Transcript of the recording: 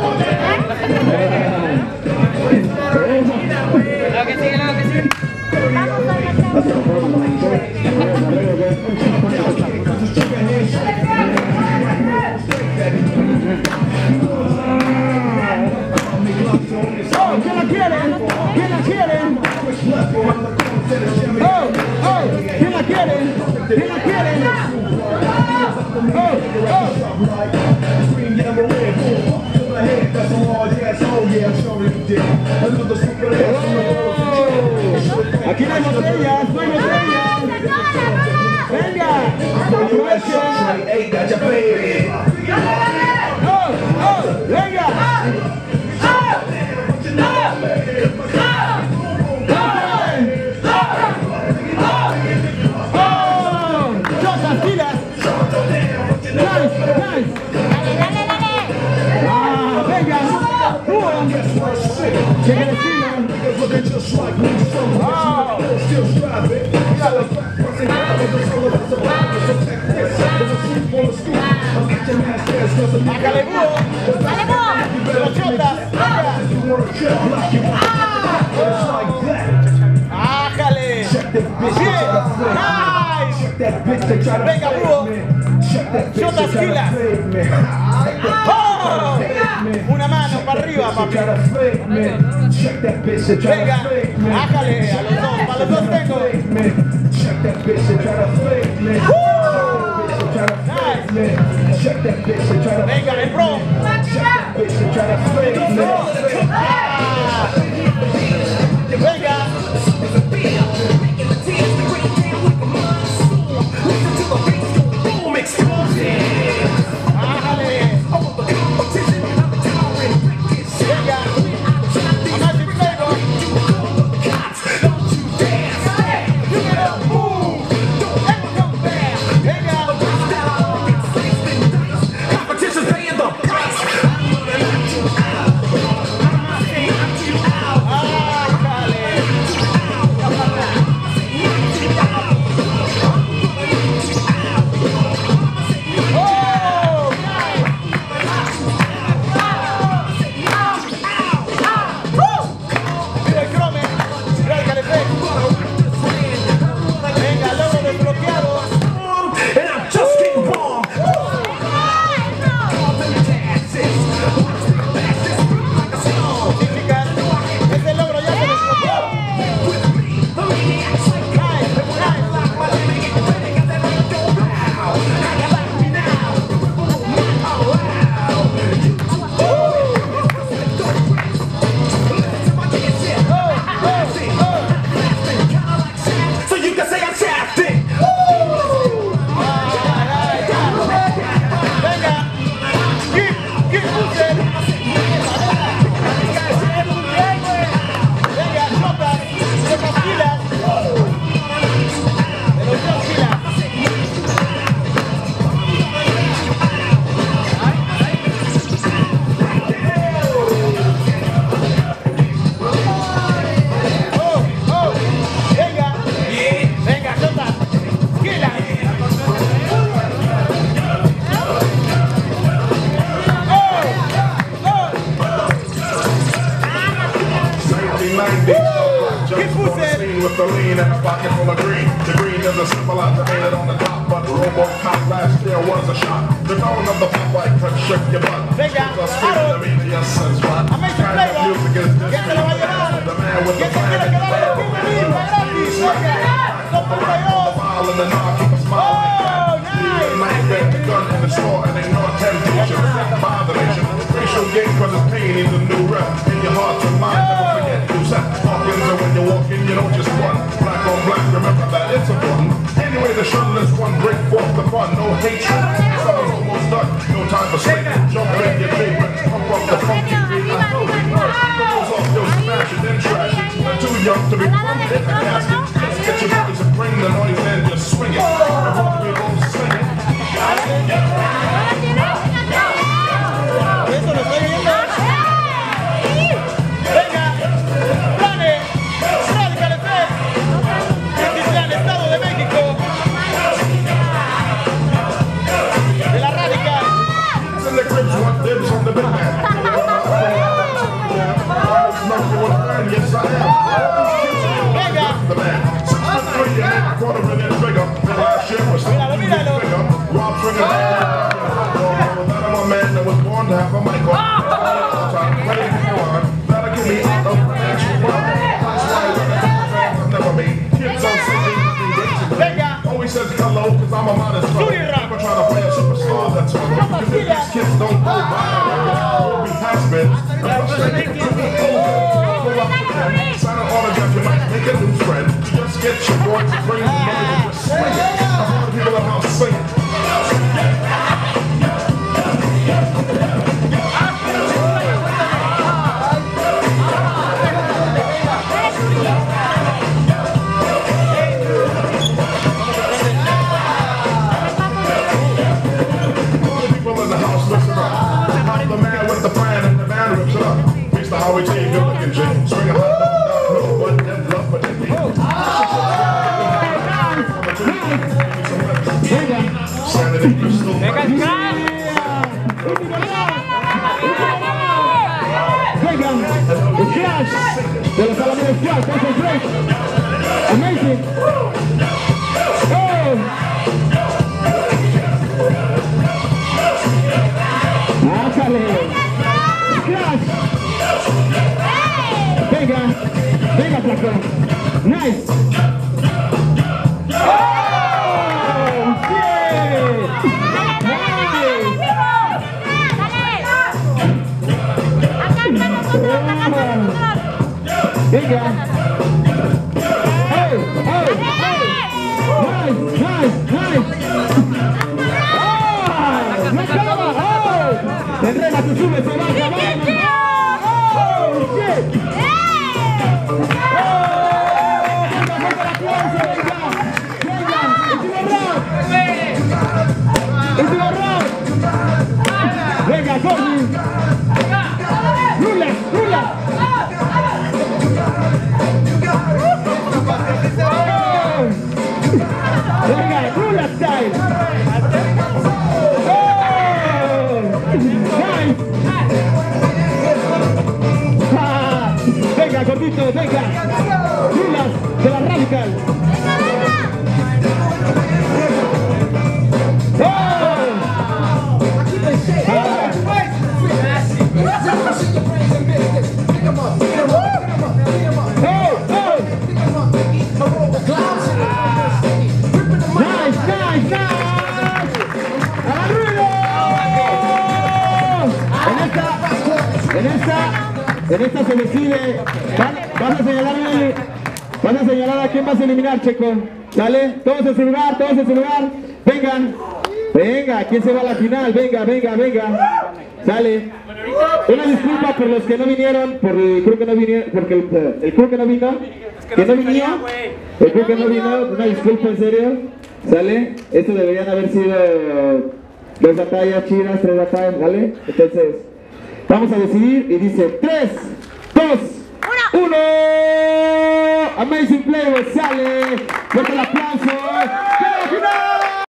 Aquí no hay botellas, no hay botellas. Venga. Venga. Xhottas, Killas. Nice. Venga. Cheque el estilo. ¡Bájale, búho! ¡Dale, búho! ¡Los Xhottas! ¡Bájale! ¡Bien! ¡Nice! ¡Venga, búho! ¡Xhottas, Killas! ¡Oh! Una mano para arriba, papi. Venga, bájale a los dos, para los dos tengo. Nice. Venga, el pro. Venga. With the lean and a pocket full of green. The green is a symbolize the painted on the top, but RoboCop last year was a shot. The tone of the pop light could shake your butt. Venga, Aroll. A Major Flavor. ¿Quién se lo va a llevar? ¿Quién se quiere quedar en el primer libro? Gratis. Venga, 2.2. Oh, nice. The gun in the store and ignore temptation. Moderation. Racial game cause it's pain needs a new rep. In your heart and mind, never forget to set. Hawkins, and when you're walking, you don't just run. Black on black, remember that it's a fun. Anyway, the shuttle is one break forth the fun. No hatred. Summer's almost done. No time for sleep. Jump in your favorite. Pump up the funky beat. Goes off, you'll smash it, then trash it. You're too young to be pumped in the casket. Just get your boys and bring the noise and just swing it. And rock me roll, sing it. Eso lo estoy viendo. Venga, Plane, Radical Effect, Cristian, Estado de México, de la Radical. In the cribs, want dibs on the big man. mic on. Ready to go on. That'll get me out of financial world. That's why I've never made kids on singing. Always says hello, cause I'm a modest fellow. Never trying to play a superstar, that's all. Because if these kids don't go by, we'll be has-beens. Sign an autograph, you might make a new friend. Just get your boys to bring the money and just swing it. A lot of people in the house sing it. How we take good looking Jake. Swing a hot dog, no one can bluff, but it be. Sanity crystal. The Scrash de los Alamedes Scrash, that's a great. Amazing. Oh. Ájale. Scrash. Venga, venga, Cheko. Nice. Oh, yeah. Venga. Hey, hey, hey. Nice, nice, nice. Oh, no acaba. Oh. Se entrega, se sube, se baja, baja. Oh, shit. Venga, Corny. Rolas, Rolas. Venga, Rolas style. Nice. Venga, gordito, venga. Rolas de la Radical. En esta se decide, vas a señalar a quién vas a eliminar, Cheko. ¿Sale? Todos en su lugar, todos en su lugar. Vengan. Venga, ¿quién se va a la final? Venga, venga, venga. Sale. Una disculpa por los que no vinieron, por el crew que no vinieron, porque el crew que no vino, que no vino, el crew que no vino, una disculpa en serio. ¿Sale? Esto deberían haber sido 2 batallas chidas, 3 batallas, ¿vale? Entonces, vamos a decidir y dice 3, 2, 1. Amazing Playboy sale. Fuerte el aplauso.